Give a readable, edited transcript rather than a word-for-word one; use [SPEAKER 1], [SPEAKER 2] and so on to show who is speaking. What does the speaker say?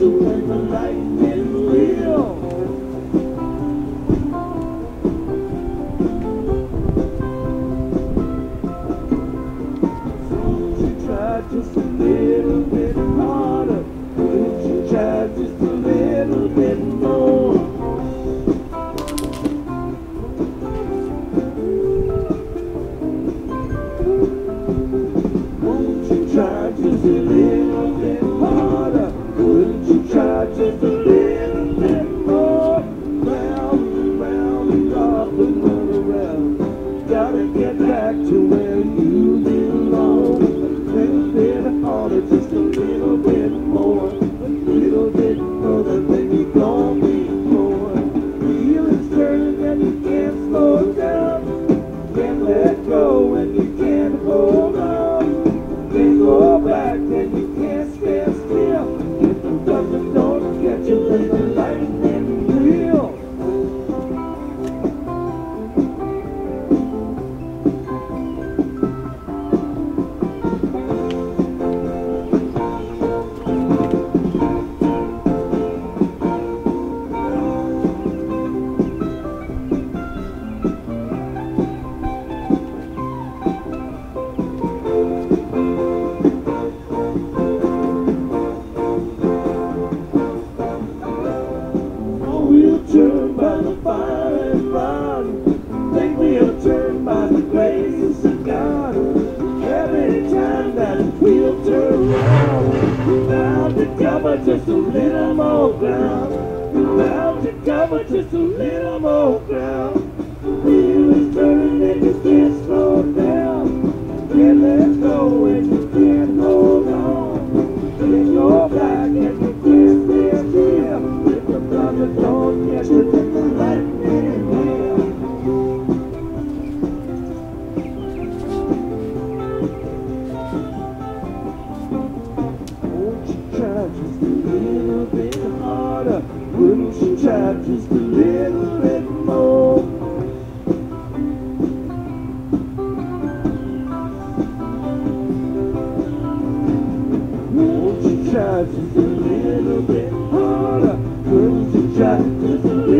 [SPEAKER 1] when the lightning will. Don't you try just a little bit harder? Wouldn't you try just a little bit more? Won't you try just a little bit harder? Wouldn't you try just a little bit more? Round and round and off and run around. Gotta get back to where you belong. A little bit harder, just a little bit more. A little bit further, then you're gonna be going. Feelings turning and you can't slow down. Can't let go and you can't hold on. Can't go back and you can't stand still. If the thunder don't catch you, then the lightning will. We'll turn by the fire and run. Think we'll turn by the grace of God. Every time that we'll turn around, bound to cover just a little more ground. Bound to cover just a little more ground. Wheel is turning and you can't slow down. Can't let go and you can't hold on. Can't go back and you can't stand still. If the thunder don't catch you, then the lightning will. Won't you try just a little bit harder? Wouldn't you try just a little bit more? Won't you try just a little bit harder? Wouldn't you try just a little bit more?